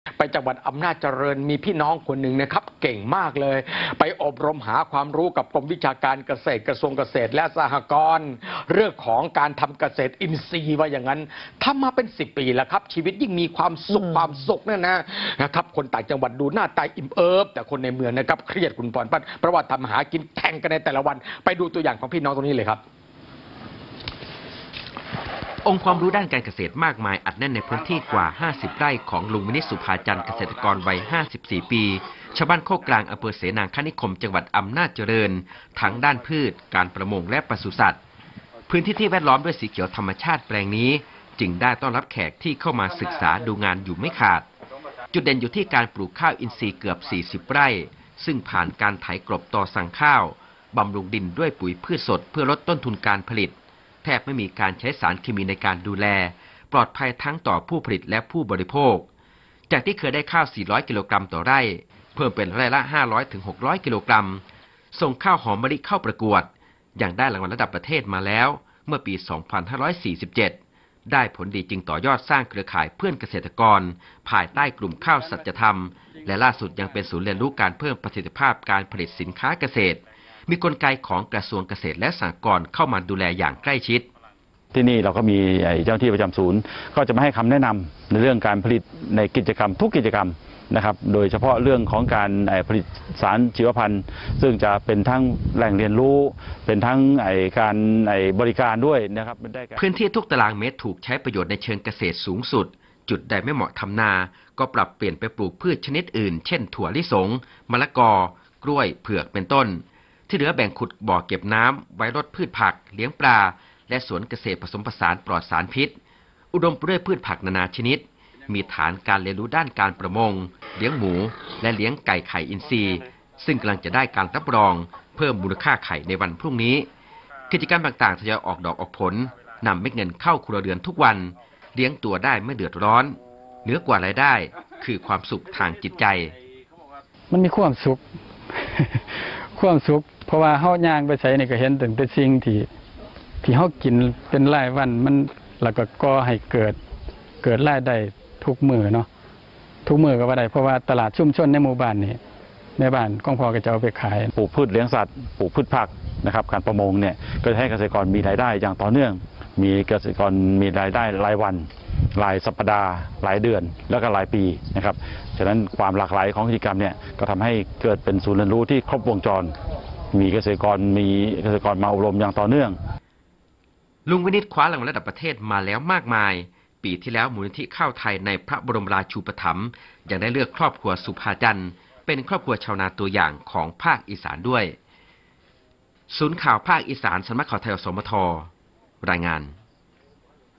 ไปจังหวัดอำนาจเจริญมีพี่น้องคนหนึ่งนะครับเก่งมากเลยไปอบรมหาความรู้กับกรมวิชาการเกษตรกระทรวงเกษตรและสหกรณ์เรื่องของการทำเกษตรอินทรีย์ว่าอย่างนั้นทำมาเป็น10 ปีแล้วครับชีวิตยิ่งมีความสุขนะครับคนต่างจังหวัดดูหน้าตาอิ่มเอิบแต่คนในเมืองนะครับเครียดคุณพรพัฒน์เพราะว่าทำหากินแข่งกันในแต่ละวันไปดูตัวอย่างของพี่น้องตรงนี้เลยครับองค์ความรู้ด้านการเกษตรมากมายอัดแน่นในพื้นที่กว่า50ไร่ของลุงวินิจสุภาจันทร์เกษตรกรวัย54 ปีชาวบ้านโคกกลางอำเภอเสนางคณิคมจังหวัดอำนาจเจริญทั้งด้านพืชการประมงและปศุสัตว์พื้นที่ที่แวดล้อมด้วยสีเขียวธรรมชาติแปลงนี้จึงได้ต้อนรับแขกที่เข้ามาศึกษาดูงานอยู่ไม่ขาดจุดเด่นอยู่ที่การปลูกข้าวอินทรีย์เกือบ40ไร่ซึ่งผ่านการไถกลบต่อสั่งข้าวบำรุงดินด้วยปุ๋ยพืชสดเพื่อลดต้นทุนการผลิตแทบไม่มีการใช้สารเคมีในการดูแลปลอดภัยทั้งต่อผู้ผลิตและผู้บริโภคจากที่เคยได้ข้าว400กิโลกรัมต่อไร่เพิ่มเป็นไร่ละ500ถึง600กิโลกรัมส่งข้าวหอมมะลิเข้าประกวดอย่างได้รางวัลระดับประเทศมาแล้วเมื่อปี2547ได้ผลดีจึงต่อยอดสร้างเครือข่ายเพื่อนเกษตรกรภายใต้กลุ่มข้าวสัจธรรมและล่าสุดยังเป็นศูนย์เรียนรู้การเพิ่มประสิทธิภาพการผลิตสินค้าเกษตรมีกลไกของกระทรวงเกษตรและสหกรณ์เข้ามาดูแลอย่างใกล้ชิดที่นี่เราก็มีเจ้าหน้าที่ประจำศูนย์ก็จะมาให้คำแนะนำในเรื่องการผลิตในกิจกรรมทุกกิจกรรมนะครับโดยเฉพาะเรื่องของการผลิตสารชีวพันธุ์ซึ่งจะเป็นทั้งแหล่งเรียนรู้เป็นทั้งการบริการด้วยนะครับพื้นที่ทุกตารางเมตรถูกใช้ประโยชน์ในเชิงเกษตรสูงสุดจุดใดไม่เหมาะทำนาก็ปรับเปลี่ยนไปปลูกพืชชนิดอื่นเช่นถั่วลิสงมะละกอกล้วยเผือกเป็นต้นที่เหลือแบ่งขุดบ่อเก็บน้ำไว้รดพืชผักเลี้ยงปลาและสวนเกษตรผสมผสานปลอดสารพิษอุดมไปด้วยพืชผักนานาชนิดมีฐานการเรียนรู้ด้านการประมงเลี้ยงหมูและเลี้ยงไก่ไข่อินทรีย์ซึ่งกำลังจะได้การรับรองเพิ่มมูลค่าไข่ในวันพรุ่งนี้กิจกรรมต่างๆทยอยออกดอกออกผลนำเม็ดเงินเข้าครัวเรือนทุกวันเลี้ยงตัวได้ไม่เดือดร้อนเหนือกว่ารายได้คือความสุขทางจิตใจมันมีความสุข ความสุขเพราะว่าเฮาย่างไปใส่นี่ก็เห็นถึงแต่สิ่งที่เฮากินเป็นรายวันมันแล้วก็ก่อให้เกิดรายได้ทุกมื้อเนาะทุกมื้อก็ว่าได้เพราะว่าตลาดชุมชนในหมู่บ้านนี่ในบ้านของพ่อก็จะเอาไปขายปลูกพืชเลี้ยงสัตว์ปลูกพืชผักนะครับการประมงเนี่ยก็จะให้เกษตรกรมีรายได้อย่างต่อเนื่องมีเกษตรกรมีรายได้รายวันรายสัปดาห์รายเดือนแล้วก็รายปีนะครับฉะนั้นความหลากหลายของกิจกรรมเนี่ยก็ทำให้เกิดเป็นศูนย์เรียนรู้ที่ครบวงจรมีเกษตรกรมาอบรมอย่างต่อเนื่องลุงวินิจคว้ารางวัลระดับประเทศมาแล้วมากมายปีที่แล้วมูลนิธิข้าวไทยในพระบรมราชูปถัมภ์ยังได้เลือกครอบครัวสุภาจันทร์เป็นครอบครัวชาวนาตัวอย่างของภาคอีสานด้วยศูนย์ข่าวภาคอีสานสำนักข่าวไทยอสมทรายงาน